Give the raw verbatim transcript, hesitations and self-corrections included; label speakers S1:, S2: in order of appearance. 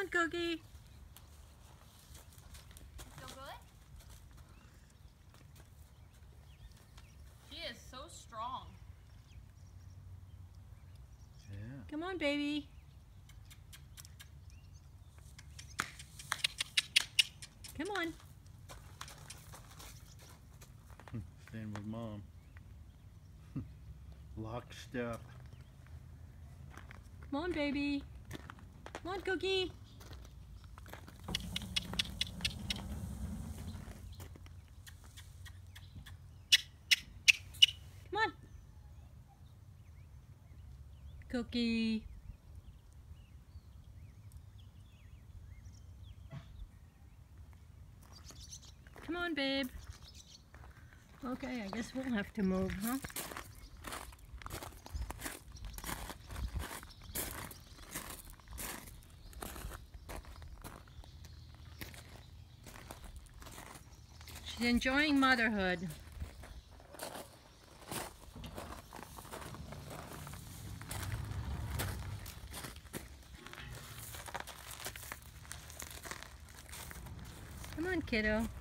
S1: on, Cookie.
S2: Feel good? She is so strong.
S1: Yeah. Come on, baby. Come on.
S3: Staying with Mom. Lockstep.
S1: Come on, baby. Come on, Cookie. Come on. Cookie. Come on, babe. Okay, I guess we'll have to move, huh? She's enjoying motherhood. Come on, kiddo.